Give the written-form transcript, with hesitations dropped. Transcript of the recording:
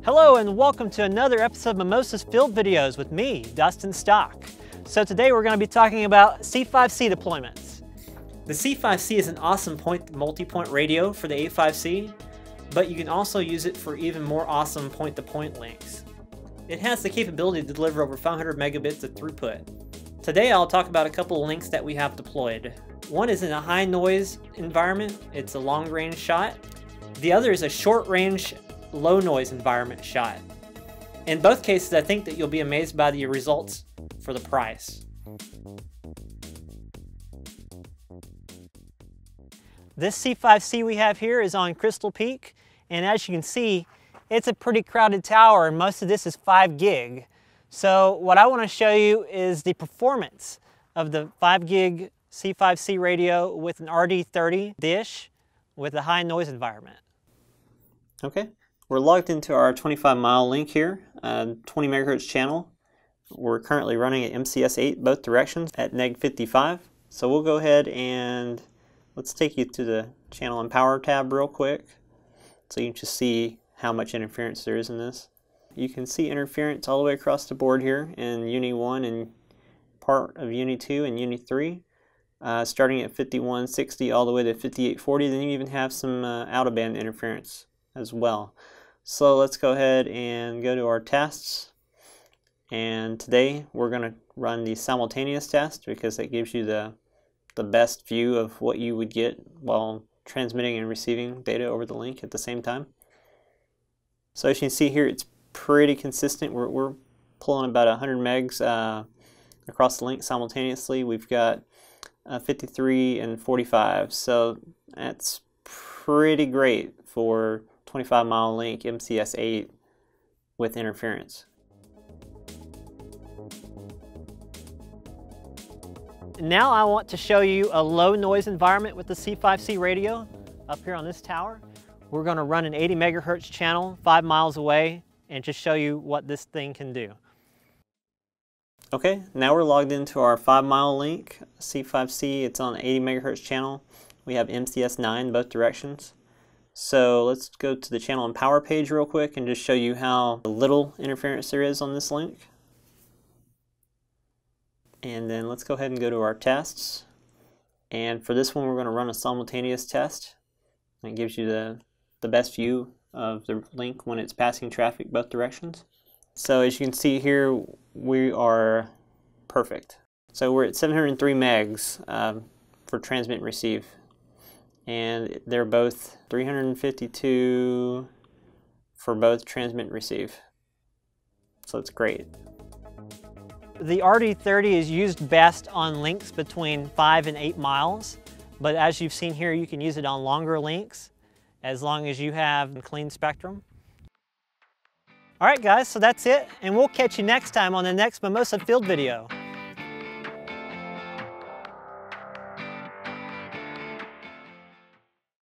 Hello and welcome to another episode of Mimosa's Field Videos with me, Dustin Stock. So today we're going to be talking about C5c deployments. The C5c is an awesome multi-point radio for the 85C, but you can also use it for even more awesome point-to-point links. It has the capability to deliver over 500 megabits of throughput. Today I'll talk about a couple of links that we have deployed. One is in a high noise environment, it's a long range shot. The other is a short range low noise environment shot. In both cases, I think that you'll be amazed by the results for the price. This C5c we have here is on Crystal Peak, and as you can see, it's a pretty crowded tower, and most of this is 5 gig. So what I want to show you is the performance of the 5 gig C5c radio with an RD-30 dish with a high noise environment. Okay. We're logged into our 25-mile link here, 20 megahertz channel. We're currently running at MCS8 both directions at -55. So we'll go ahead and let's take you to the channel and power tab real quick so you can just see how much interference there is in this. You can see interference all the way across the board here in Uni 1 and part of Uni 2 and Uni 3. Starting at 5160 all the way to 5840, then you even have some out-of-band interference as well. So let's go ahead and go to our tests, and today we're going to run the simultaneous test because it gives you the best view of what you would get while transmitting and receiving data over the link at the same time. So as you can see here, it's pretty consistent. We're pulling about 100 megs across the link simultaneously. We've got 53 and 45, so that's pretty great for 25-mile link MCS8 with interference. Now I want to show you a low noise environment with the C5c radio up here on this tower. We're going to run an 80 megahertz channel 5 miles away and just show you what this thing can do. Okay, now we're logged into our 5-mile link C5c. It's on an 80 megahertz channel. We have MCS9 both directions. So let's go to the channel and power page real quick and just show you how little interference there is on this link. And then let's go ahead and go to our tests. And for this one, we're going to run a simultaneous test. And it gives you the best view of the link when it's passing traffic both directions. So as you can see here, we are perfect. So we're at 703 megs for transmit and receive. And they're both 352 for both transmit and receive. So it's great. The RD-30 is used best on links between 5 and 8 miles, but as you've seen here, you can use it on longer links as long as you have clean spectrum. All right guys, so that's it, and we'll catch you next time on the next Mimosa Field video.